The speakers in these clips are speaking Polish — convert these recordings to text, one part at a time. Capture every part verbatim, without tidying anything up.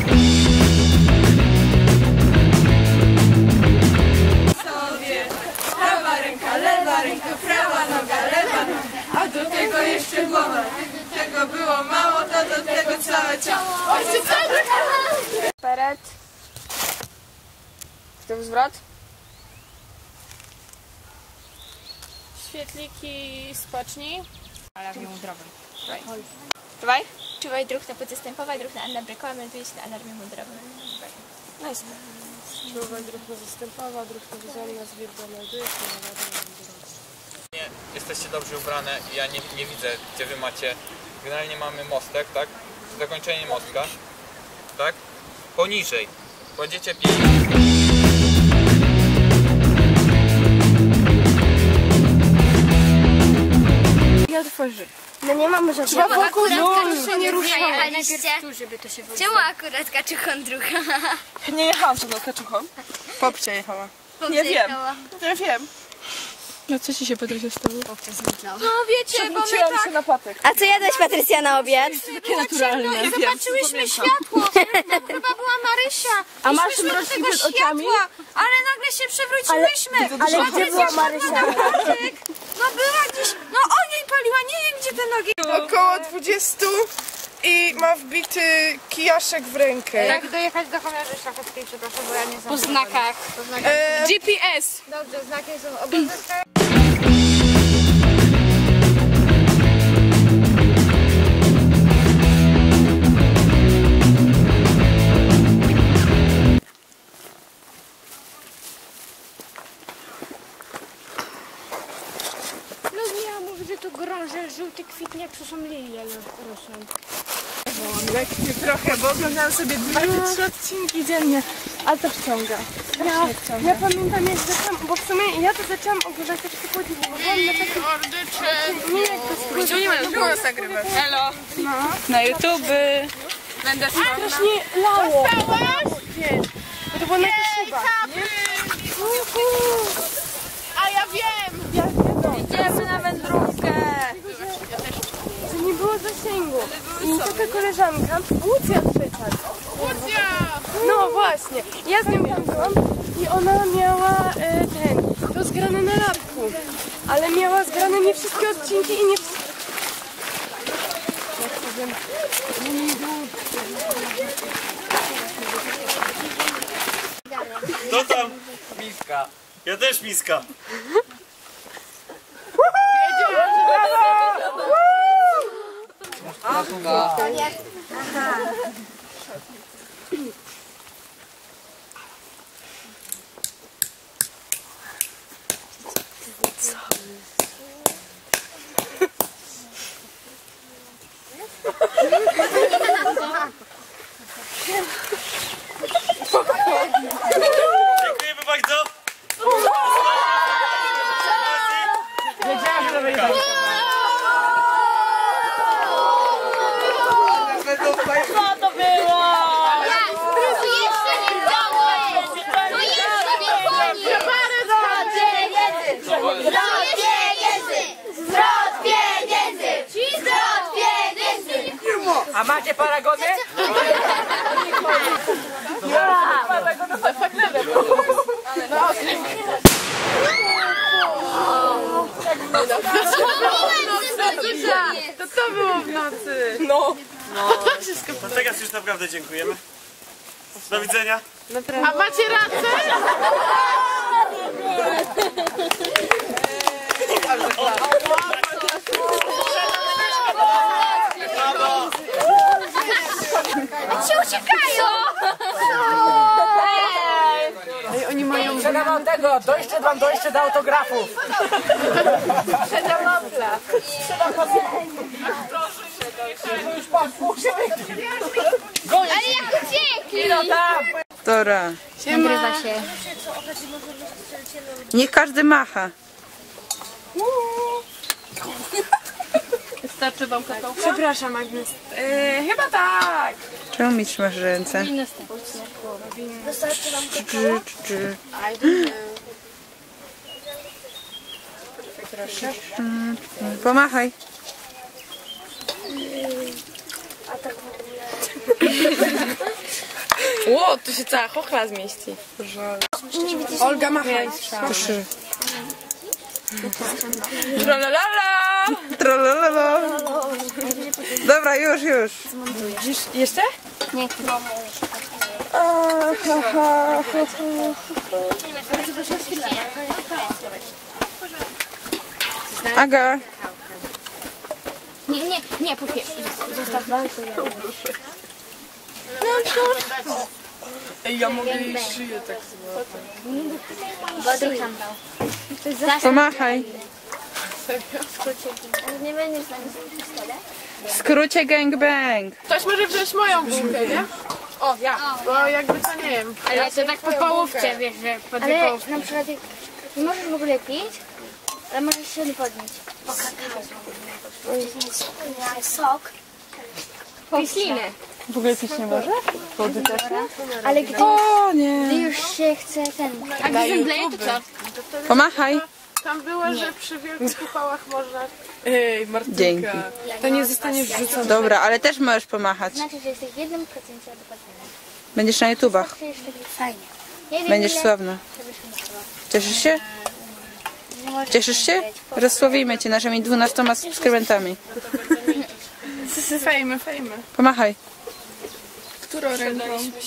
Sobie prawa ręka, lewa ręka, prawa noga, lewa noga, a do tego jeszcze głowa. Tego było mało, to do tego całe ciało. Ojciec, Peret. Tył zwrot. Świetliki spocznij. Alarmium mundurowym. Dawaj. Czuwaj druh na podzastępować, druh na anabrykowa, wyjść na alarmie mundurowym. Nice. Czuwaj druh na zastępowa, druh na wyzwania, zwierdzone dych, Nie, jesteście dobrze ubrane i ja nie, nie widzę, gdzie wy macie. Generalnie mamy mostek, tak? Zakończenie mostka, tak? Poniżej. Kładziecie pięć. Ja otworzy. No nie mamy żadnego. Czemu akurat się nie rusza. jechaliście? Żeby to się w ogóle... Czemu akurat kaczuchon druga? Nie jechałam z tą kaczuchą. Popcia jechała. Nie wiem. Nie wiem. No co ci się, Patrycja, stało? No wiecie, bo my Przewróciłam tak się na patyk. A co jadłeś, Patrycja, na obiad? Takie naturalne. no i zobaczyłyśmy światło. No, chyba była Marysia. A I masz szłyśmy do mroczki tego przed oczami? światła, ale nagle się przewróciłyśmy. Ale gdzie była Marysia? No była gdzieś, no ogień paliła, nie wiem gdzie ten ogień. Około dwudziestu i ma wbity kijaszek w rękę. Jak dojechać do Chomierzy Szlacheckiej, przepraszam, bo ja nie znam. Po znakach. E, G P S. Dobrze, znaki są obowiązkowe. No ja mówię, że to grąże żółty kwitnie, jak to są lilie rosną. Lekkie trochę, bo oglądałam sobie dwa czy trzy odcinki dziennie, a to wciąga. Ja, ja pamiętam jak zaczęłam, bo w sumie ja to zaczęłam oglądać tak przychodzić, bo byłam na takim... Nie jak to Gdzie nie mają głos nagrywać. Elo. No. Na YouTube. Będę strasznie lało. Wiesz, bo to było na Kaszuba. A ja wiem! Idziemy na wędrówkę. Że nie było zasięgu. I taka koleżanka, Łucja trzecia. Łucja! No właśnie. Ja z nią tam byłam i ona miała e, ten, to zgrane na lapku. Ale miała zgrane nie wszystkie odcinki i nie wszystkie. Jak powiem. Kto tam? Miska. Ja też miska. Dziękujemy bardzo. Wiedziałam, że będzie. Co to było? To jeszcze nie działo! To jeszcze nie koniec! Zwrot pieniędzy! Zwrot pieniędzy! Zwrot pieniędzy! Zwrot pieniędzy! A macie paragony? Paragony to faktycznie. To to było w nocy. No. No teraz już naprawdę dziękujemy. Do widzenia. A macie rację? Ci uciekają! Ej, oni mają... Przedam wam tego, dojście wam dojście do autografów. Przedam mapla. Ale jak uciekli! Tora. Nagrywa się. Niech każdy macha. Wystarczy wam kakao? Przepraszam, Agnes. Yy, chyba tak. Czemu mi trzymasz ręce? Wystarczy wam Dży, dży. Pomachaj. Ło, tu się cała chochla zmieści. Olga machaj. Proszę. Tralalala! Tralalala. Dobra, już, już. Jeszcze? Aga. Nie, nie, nie, po pierwsze. Zostaw. Ej, ja mogę jej szyję tak Bodruch tam dał. Pomachaj. Nie będziesz z nami stole? W skrócie gangbang. Ktoś może wziąć moją bułkę, nie? O, ja. Bo jakby to nie wiem. Ale to tak po połówce, wiesz, że po dwie połówki. Ale na przykład jak nie możesz w ogóle pić, ale możesz się nie podnieść. Po kakao. Sok. Pislinę. W ogóle pić nie może? Wody też nie? Ale gdy, O gdy nie. już się chce ten... A gdy zemdleje, to co? Pomachaj. Tam było, że przy wielkich upałach można... Ej, Martynka. Dzięki. To nie zostaniesz wrzucony. Dobra, ale też możesz pomachać. Znaczy, że jesteś w jednym procencie dokładnie. Będziesz na YouTubach. To jest taki fajnie. Nie wiem, Będziesz ile- sławna. Cieszysz się? Nie możesz Cieszysz się? Rozsławimy cię naszymi dwunastoma subskrybentami. Fejmy, fejmy. Pomachaj. Którą ręką?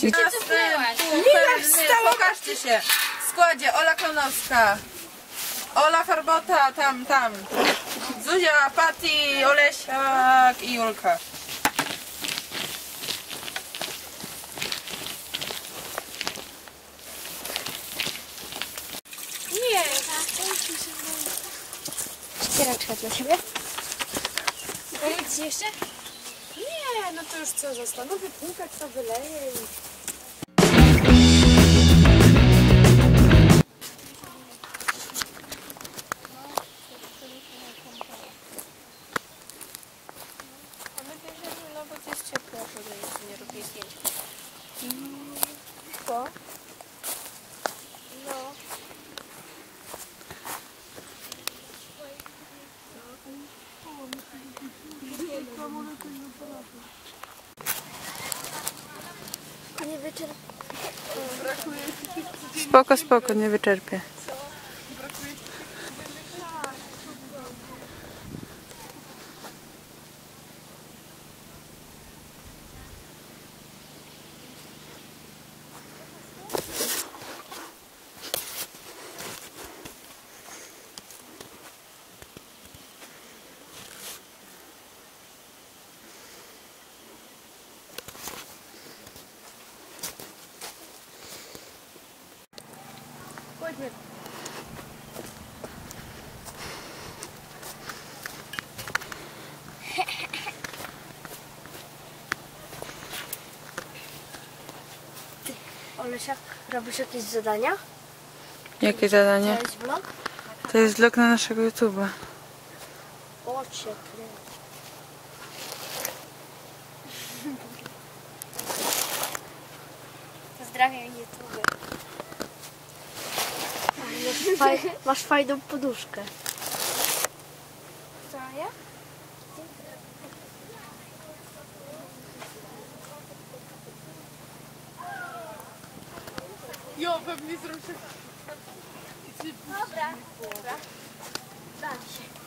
Pokażcie się. W składzie Ola Klonowska, Ola Farbota, tam, tam. Zuzia, Pati, Olesiak i Julka. Ścieraczka dla siebie. Nic jeszcze? Nie, no to już co, zastanowię, płukać to wyleje i... No bo to jest ciepło, żeby nie robię zdjęć. Co? No. Nie wyczerpam. Spoko, spoko, nie wyczerpię. Olesiak, robisz jakieś zadania? Jakie zadanie? To jest vlog? To jest vlog na naszego YouTube'a. O, cię kręci. Pozdrawiam YouTube. Masz, faj, masz fajną poduszkę. Co ja? Jo, pewnie zrobię się... Dobra. Dobra. Da się.